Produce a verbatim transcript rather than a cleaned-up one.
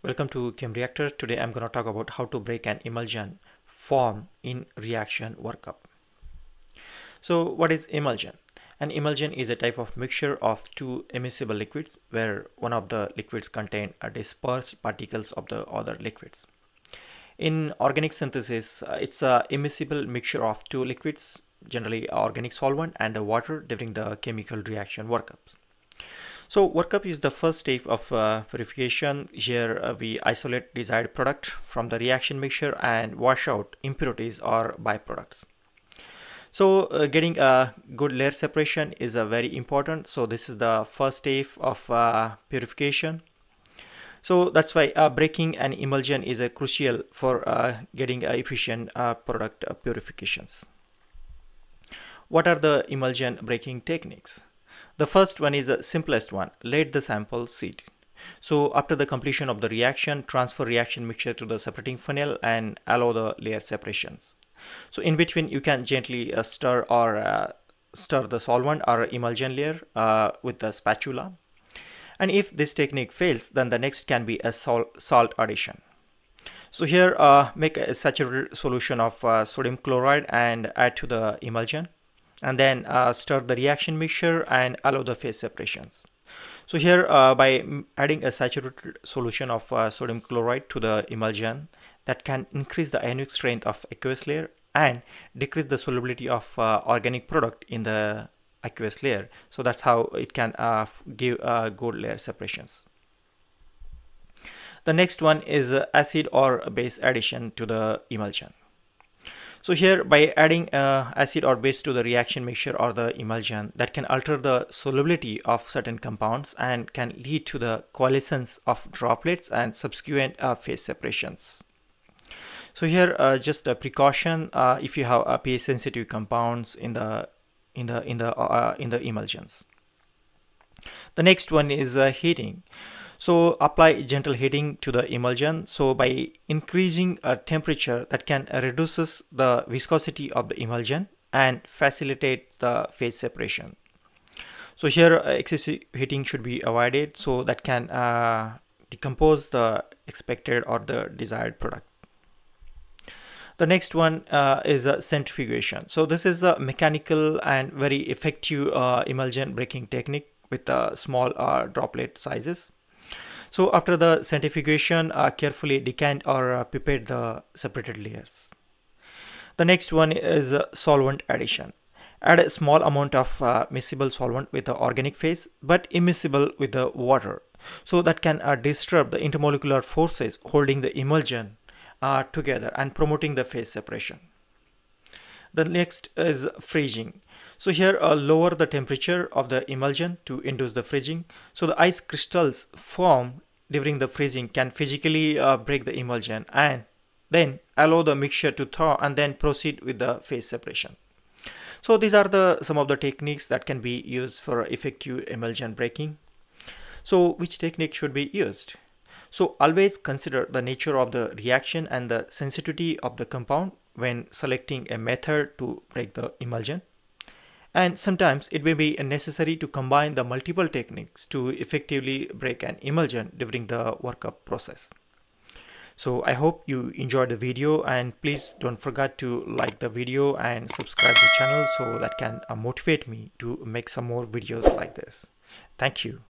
Welcome to Chem Reactor. Today I'm going to talk about how to break an emulsion formed in reaction workup. So what is emulsion? An emulsion is a type of mixture of two immiscible liquids where one of the liquids contain a dispersed particles of the other liquids. In organic synthesis, uh, it's a immiscible mixture of two liquids, generally organic solvent and the water during the chemical reaction workups. So workup is the first step of uh, purification. Here uh, we isolate desired product from the reaction mixture and wash out impurities or byproducts. So uh, getting a good layer separation is uh, very important. So this is the first step of uh, purification. So that's why uh, breaking an emulsion is uh, crucial for uh, getting uh, efficient uh, product uh, purifications. What are the emulsion breaking techniques? The first one is the simplest one. Let the sample sit. So after the completion of the reaction, transfer reaction mixture to the separating funnel and allow the layer separations. So in between you can gently uh, stir or uh, stir the solvent or emulsion layer uh, with the spatula. And if this technique fails, then the next can be a sal salt addition. So here uh, make a saturated solution of uh, sodium chloride and add to the emulsion. And then uh, stir the reaction mixture and allow the phase separations. So here uh, by adding a saturated solution of uh, sodium chloride to the emulsion, that can increase the ionic strength of aqueous layer and decrease the solubility of uh, organic product in the aqueous layer. So that's how it can uh, give uh, good layer separations. The next one is uh, acid or base addition to the emulsion. So here by adding uh, acid or base to the reaction mixture or the emulsion, that can alter the solubility of certain compounds and can lead to the coalescence of droplets and subsequent uh, phase separations. So here uh, just a precaution uh, if you have uh, pH sensitive compounds in the in the in the uh, in the emulsions. The next one is uh, heating. So apply gentle heating to the emulsion. So by increasing a temperature, that can uh, reduces the viscosity of the emulsion and facilitate the phase separation. So here uh, excessive heating should be avoided, so that can uh, decompose the expected or the desired product. The next one uh, is a centrifugation. So this is a mechanical and very effective uh, emulsion breaking technique with uh, small uh, droplet sizes. So after the centrifugation, uh, carefully decant or uh, pipette the separated layers. The next one is uh, solvent addition. Add a small amount of uh, miscible solvent with the organic phase, but immiscible with the water. So that can uh, disturb the intermolecular forces holding the emulsion uh, together and promoting the phase separation. The next is freezing. So here uh, lower the temperature of the emulsion to induce the freezing. So the ice crystals formed during the freezing can physically uh, break the emulsion and then allow the mixture to thaw and then proceed with the phase separation. So these are the some of the techniques that can be used for effective emulsion breaking. So which technique should be used? So always consider the nature of the reaction and the sensitivity of the compound when selecting a method to break the emulsion. And sometimes it may be necessary to combine the multiple techniques to effectively break an emulsion during the workup process. So I hope you enjoyed the video, and please don't forget to like the video and subscribe to the channel so that can uh, motivate me to make some more videos like this. Thank you.